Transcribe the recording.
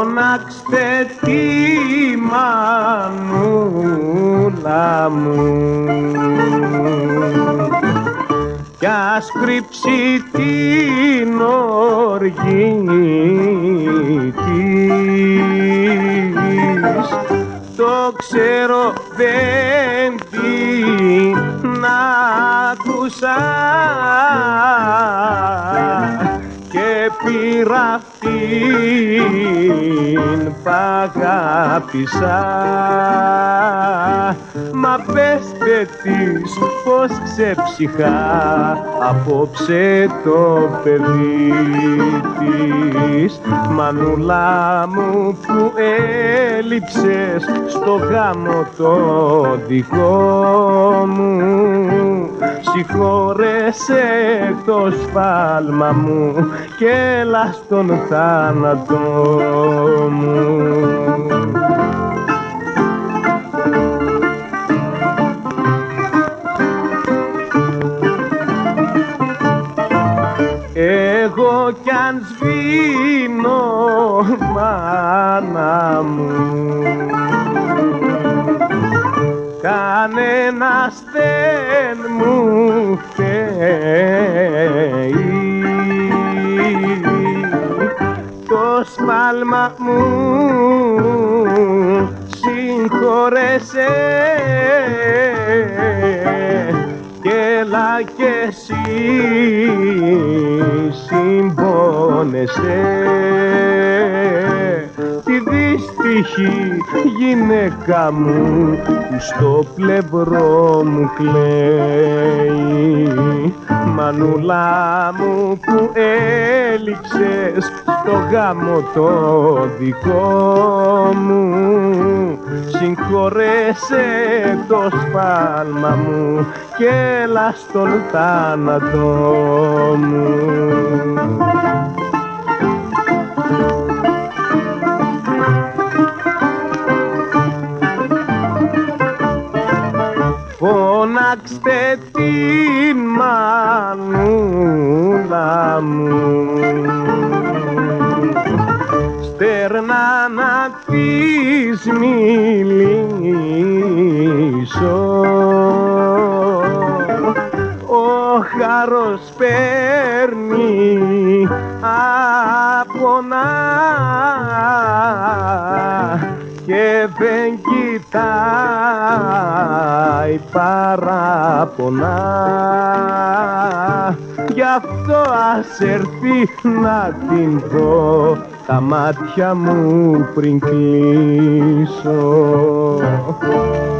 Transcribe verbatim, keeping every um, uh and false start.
Φώναξτε τη μανούλα μου κι ας κρύψει την οργή της. Το ξέρω δεν την άκουσα και πήρα αυτήν π'αγάπησα. Μα πέστε της πως ξεψυχά απόψε το παιδί της. Μανούλα μου που έλειψες στο γάμο το δικό μου, συγχώρεσαι το σφάλμα μου και έλα στον θάνατο μου. Εγώ κι αν σβήνω μάνα μου, κανένας δεν μου φταίει. Το σφάλμα μου συγχώρεσαι και έλα κι εσύ συμπόνεσαι τη δύστιχη γυναίκα μου που στο πλευρό μου κλαίει. Μανούλα μου που έλειψες στο γάμο το δικό μου, συγχωρέσαι το σφάλμα μου και έλα στον θάνατο μου. Φώναξτε την μανούλα μου, στέρνα να της μιλήσω. Ο χάρος παίρνει απονά και δεν κοιτάει παράπονα. Γι' αυτό ας έρθει να την δω τα μάτια μου πριν κλείσω.